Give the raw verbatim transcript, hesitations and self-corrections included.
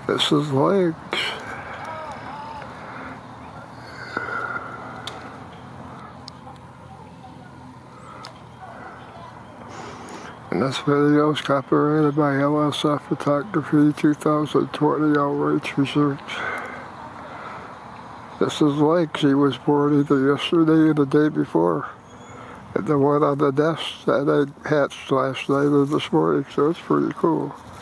This is legs. And this video is copyrighted by L S F Photography two thousand twenty Outreach Research. This is Lake. She was born either yesterday or the day before. And the one on the nest that I hatched last night or this morning, so it's pretty cool.